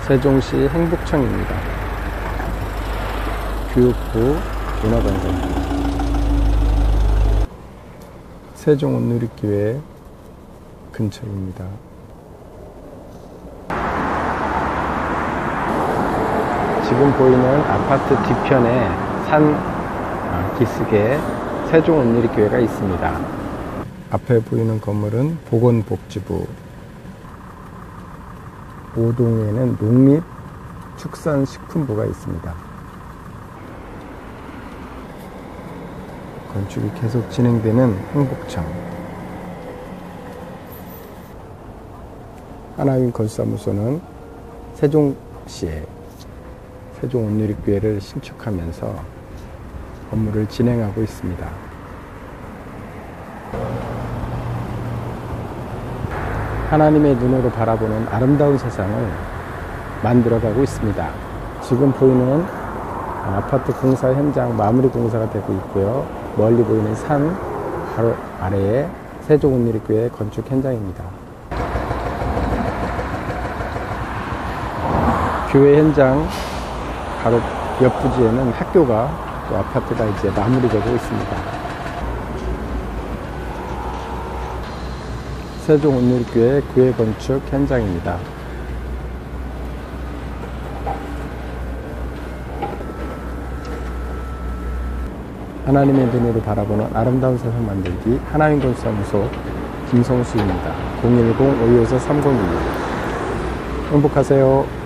세종시 행복청입니다. 교육부 문화관광부 세종온누리교회 근처입니다. 지금 보이는 아파트 뒤편에 산 기슭에 세종온누리교회가 있습니다. 앞에 보이는 건물은 보건복지부, 5동에는 농립축산식품부가 있습니다. 건축이 계속 진행되는 행복청. 하나윈 건축사무소는 세종시에 세종온누리교회를 신축하면서 업무를 진행하고 있습니다. 하나님의 눈으로 바라보는 아름다운 세상을 만들어가고 있습니다. 지금 보이는 아파트 공사 현장 마무리 공사가 되고 있고요. 멀리 보이는 산 바로 아래에 세종온누리교회 건축 현장입니다. 교회 현장 바로 옆 부지에는 학교가 또 아파트가 이제 마무리되고 있습니다. 세종온누리교회 교회 건축 현장입니다. 하나님의 눈으로 바라보는 아름다운 세상 만들기 하나윈 건축사무소 김성수입니다. 010-525-3016 행복하세요.